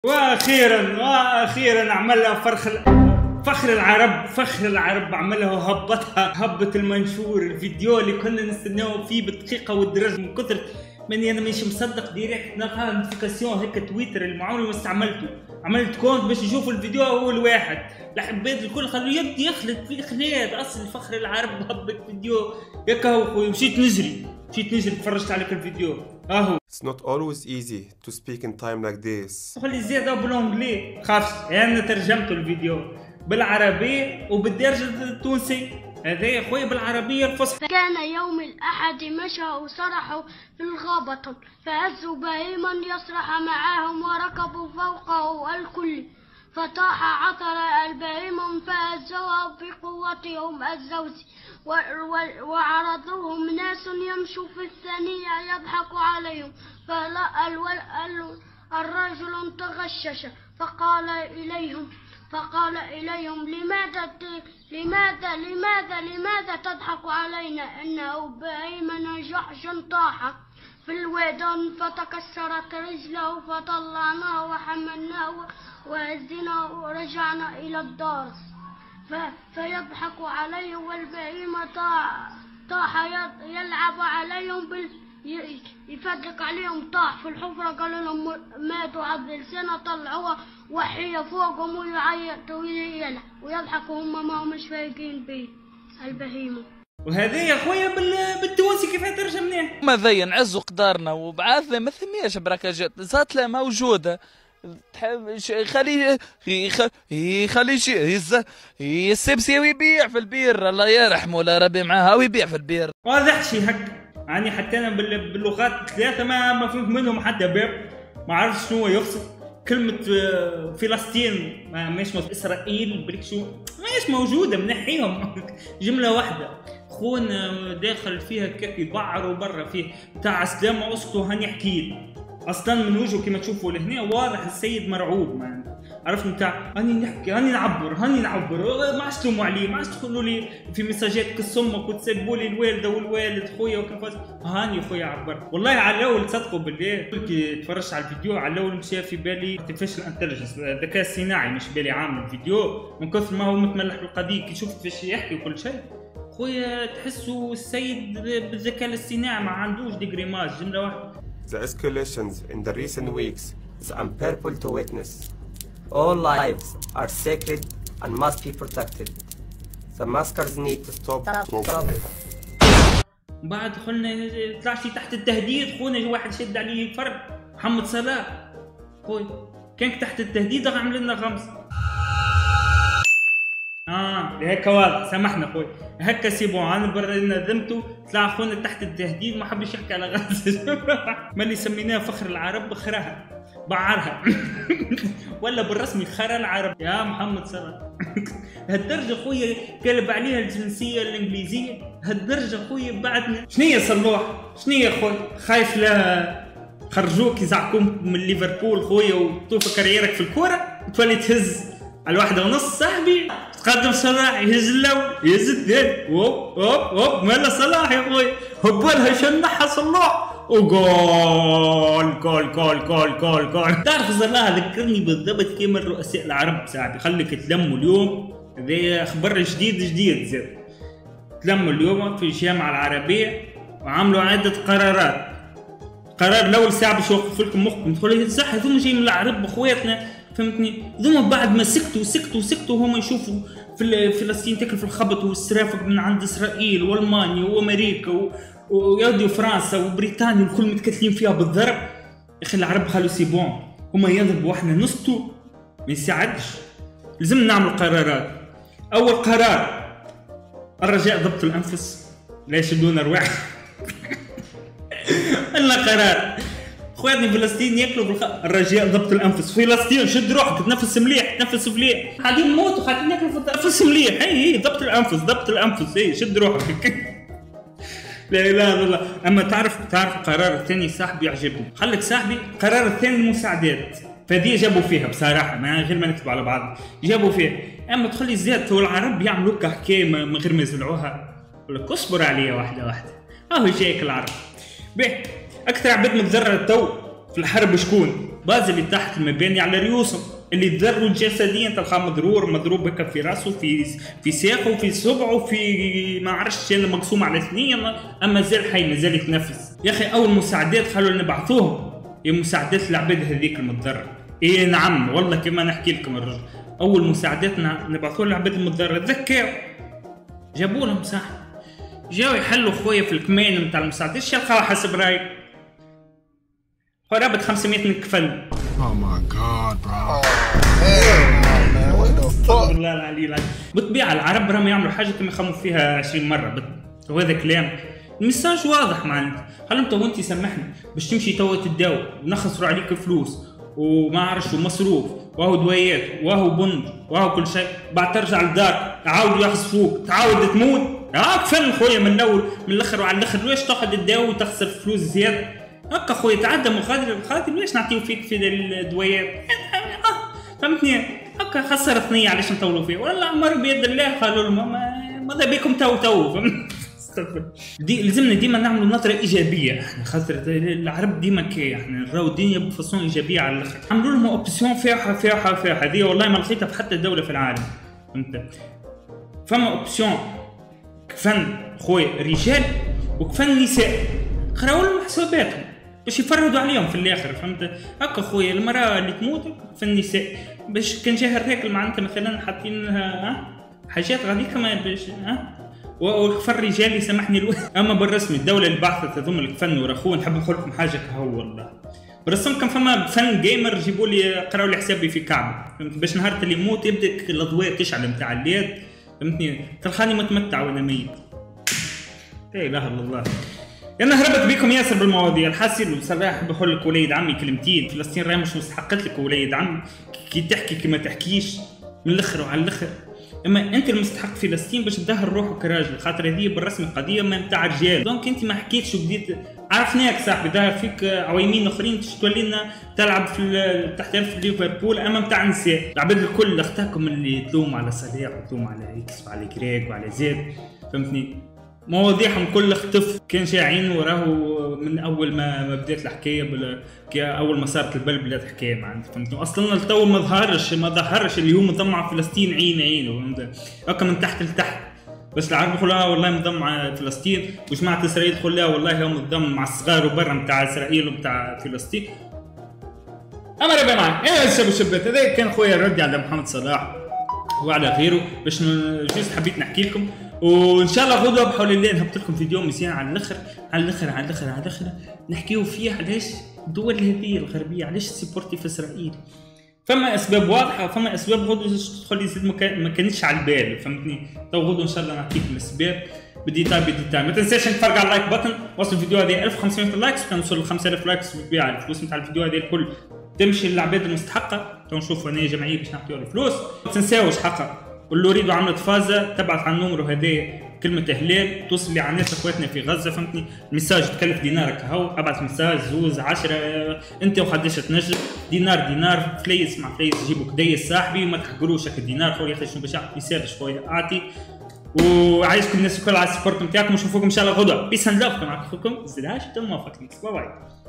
واخيرا عملها فخر العرب عملها هبط المنشور. الفيديو اللي كنا نستناه فيه بالدقيقه والدرجه من كثر مني انا مش مصدق ديريكت نلقى نوتيفيكاسيون هيك تويتر اللي عمري ما استعملته. عملت كونت باش نشوف الفيديو اول واحد، الحبيت الكل خلوا يدي يخلط في خليات اصل فخر العرب هبط فيديو هيك هو. مشيت نجري تفرجت عليك الفيديو اهو. It's not always easy to speak in time like this. خلي زيادة بالانجلي خافش انا ترجمت الفيديو بالعربي وبالدرجة التونسي. هذا يا خويا بالعربية الفصحى. كان يوم الأحد مشى وسرحوا في الغابة فهزوا بهيما يسرح معهم وركبوا فوقه الكل فطاح عثر البهيم فهزوه بقوتهم الزوز وعرضوهم ناس يمشوا في الثانية يضحك عليهم الرجل تغشش فقال إليهم لماذا تضحك علينا إنه بهيم جحش طاح في الودان فتكسرت رجله فطلعناه وحملناه وهزيناه ورجعنا إلى الدار فيضحك عليه والبهيم طاح يلعب عليهم يفدق عليهم طاح في الحفرة. قالوا لهم ماتوا عبد سنة طلعوها وحية فوقهم ويعيطوا ويضحكوا هم ما همش فايقين به البهيمة. وهذا يا خويا بالتونسي كيف ترجمناه؟ ماذا ينعز قدارنا وبعثنا ما ثمياش بركاجات زاتله موجودة. خلي السبسي ويبيع في البير الله يرحمه لا ربي معاها ويبيع في البير. واضح شي هك يعني حتى انا باللغات الثلاثه ما فهمت منهم حتى باب. ما عرفت شنو يقصد كلمه فلسطين مش اسرائيل بريك شو مش موجوده منحيهم جمله واحده. خونا داخل فيها كيف يبعروا برا فيه بتاع سلام اسكتوا هاني حكيت اصلا من وجهه كما تشوفوا لهنا واضح السيد مرعوب. ما عرفت نتاع هاني نحكي هاني نعبر ما عادش تلوموا عليه ما عادش تقولوا لي في ميساجات كالصمك وتسبوا لي الوالده والوالد خويا وكيف هاني خويا عبر. والله على الاول تصدقوا بالله كي تفرجت على الفيديو على الاول مشى في بالي ارتفيشال انتليجنس الذكاء الصناعي مش بالي عامل الفيديو من كثر ما هو متملح بالقضيه. كي شفت فاش يحكي وكل شيء خويا تحسوا السيد بالذكاء الاصطناعي ما عندوش ديجريماج جمله واحده. The escalations in the recent weeks is unbearable to witness. All lives are sacred and must be protected. The massacres need to stop. بعد قلنا طلع شي تحت التهديد خونا واحد شد عليه فرد محمد صلاح خويا كان تحت التهديد عمل لنا غمز. هيك واضح سامحنا خويا هكا سيبون انا ندمتو طلع خونا تحت التهديد ما حبش يحكي على غزه ملي سميناه فخر العرب خراها بعرها ولا بالرسمي خرا العرب يا محمد صلاح. هالدرجه خويا قلب عليها الجنسيه الانجليزيه هالدرجه خويا بعدنا. شنيا صلوح شنيا خويا خايف لا خرجوك يزعكوك من ليفربول خويا وتوفى كاريرك في الكوره تولي تهز على 1:30 صاحبي تقدم صلاح يهز الاول يهز الثاني هوب مالا صلاح يا خويا هبلها شنحها صلاح وجول جول جول جول جول جول. تعرف صلاح ذكرني بالضبط كيما الرؤساء العرب صاحبي. خليك تلموا اليوم هذا خبر جديد زاد. تلموا اليوم في الجامعه العربيه وعملوا عده قرارات. قرار الاول ساعه باش يوقف لكم مخكم تقولوا صح هذوما جايين من العرب اخواتنا فهمتني. ذوما بعد ما سكتوا هما يشوفوا في فلسطين تاكل في الخبط والسرافق من عند اسرائيل والمانيا وامريكا ويودي فرنسا وبريطانيا الكل متكتلين فيها بالضرب. يا اخي العرب خلوا سيبون هما يضربوا واحنا نسكتوا ما يساعدش. لازم نعمل قرارات. اول قرار الرجاء ضبط الانفس لا يشدون ارواح. الا قرار خواتني فلسطين ياكلوا الرجاء ضبط الانفس. فلسطين شد روحك تنفس مليح تنفس مليح قاعدين نموتوا قاعدين ناكلوا تنفس مليح. هي ضبط الانفس هي شد روحك. لا اله الا الله. اما تعرف القرار الثاني صاحبي يعجبني. خليك صاحبي القرار الثاني المساعدات فدي جابوا فيها بصراحه ما غير ما نكتب على بعض جابوا فيها. اما تخلي زاد العرب يعملوا لك حكايه من غير ما يزرعوها لك اصبر عليا واحده اهو جايك العرب. باهي اكثر عباد متضرر تو في الحرب شكون؟ باز اللي تحت المباني على ريوسهم اللي تضروا جسديا، تلقاه مضروب هكا في راسه، في ساقه، في صبعه، في ما عرفتش انا، مقسوم على اثنين، اما زال حي مازال يتنفس. يا اخي اول مساعدات خلوا نبعثوهم، يا مساعدات العباد هذيك المتضرر. ايه نعم والله كما نحكي لكم الرجل، اول مساعدات نبعثوها للعباد المتضرر، ذكاو جابوا لهم صح، جاوا يحلوا خويا في الكمين نتاع المساعدات، شو لقاو حسب رايك؟ قرابة 500 من كفن. Oh my god bro. والله العلي العظيم. بالطبيعة العرب راهم يعملوا حاجة كما يخموا فيها 20 مرة، وهذا كلام الميساج واضح معناتها. خلهم تو انت سامحني باش تمشي تو تداوي ونخسروا عليك فلوس وما عرفش ومصروف وهو دوايات وهو بند وهو كل شيء، بعد ترجع للدار يعاودوا يحصفوك تعاود تموت. كفن خويا من الاول من الاخر وعلى الاخر، ليش تقعد تداوي وتخسر فلوس زياده؟ هكا خويا تعدى مقادر ليش نعطيو فيك في الدوايات؟ فهمتني؟ هكا خسر ثنيه علاش نطولوا فيه، ولا امر بيد الله قالوا لهم ماذا بكم تو فهمت؟ لازمنا ديما نعملوا نظره ايجابيه احنا، خاطر العرب ديما كي احنا نراو الدنيا بفصون ايجابيه على الاخر. عملوا لهم اوبسيون فايحه هذه والله ما لقيتها في حتى دوله في العالم. فهمت؟ فما اوبسيون كفن خويا رجال وكفن نساء، قراو لهم حساباتهم باش يفرضوا عليهم في الاخر. فهمت؟ هكا خويا المراه اللي تموت في النساء، باش كان جاها الراجل معناتها مثلا حاطين حاجات غادي كما باش وكفن رجالي سامحني اما بالرسمي الدوله اللي بعثت هذوما الكفن ورخوه، نحب نقول لكم حاجه كهو والله بالرسم كان فما فن جيمر جيبوا لي قراوا لي حسابي في كعبه، فهمت؟ باش نهار اللي يموت يبدا الاضواء تشعل نتاع الليل، فهمتني؟ تلقاني متمتع وانا ميت. لا اله الا الله. انا هربت بكم ياسر بالمواضيع الحاسين بصراحه. بقول لك وليد عمي كلمتين، فلسطين راهي مش مستحقت لك وليد عمي، كي تحكي كي ما تحكيش من الاخر وعلى الاخر. اما انت المستحق فلسطين باش تظهر روحك كراجل، خاطر هذه بالرسم قضيه ما نتاع رجال، دونك انت ما حكيتش وبديت عرفناك صاحبي، ظهر فيك عويمين اخرين تولي لنا تلعب في تحترف في ليفربول، اما نتاع نساء العباد الكل اختكم اللي تلوم على صلاح وتلوم على اكس وعلى كريك وعلى زيد، فهمتني؟ مواضيعهم كل اختف كان شاعين وراهو من اول ما بدات الحكايه اول ما صارت البلبله الحكايه معناتها، فهمتني؟ اصلا التو ما ظهرش اللي هو منضم على فلسطين عينه هكا من تحت لتحت، بس العرب يقولوا والله منضم مع فلسطين، وجماعه اسرائيل تقول لا والله هو منضم مع الصغار وبرا نتاع اسرائيل وبتاع فلسطين. اما ربي معي شبات هذا كان خويا الردي على محمد صلاح وعلى غيره، باش جوست حبيت نحكي لكم، وان شاء الله غدوه بحول الله نهبط لكم فيديو مزيان على الاخر نحكيو فيه علاش الدول هذه الغربيه علاش سيبورتي في اسرائيل. فما اسباب واضحه، فما اسباب غدوه تدخل يزيد ما كانتش على البال، فهمتني؟ تو غدوه ان شاء الله نعطيكم الاسباب بديتاي. ما تنساش تفرق على اللايك بutton، وصل الفيديو هذه 1500 لايكس، وكان نوصل ل 5000 لايكس بالطبيعه الفلوس نتاع الفيديو هذه الكل تمشي للعباد المستحقه. تو نشوفوا انا جمعيه باش نعطيو الفلوس. ما تنساوش حقا واللي يريدوا عملة فازة تبعث على النمر هذا كلمة هلال توصل لي على الناس اخواتنا في غزة، فهمتني؟ المساج تكلف دينارك هاو، ابعث مساج زوز 10 انت وقداش تنجم، دينار فليس مع فليس جيبوا كديس صاحبي وما تحقروش هكا الدينار خويا، يا اخي شنو باش يعطي يسال شوية اعطي، وعايشكم الناس الكل على السبورت نتاعكم، ونشوفوكم ان شاء الله غدوة. بيس اند لاف، معكم اخوكم زلاش تم موافقتي. باي باي.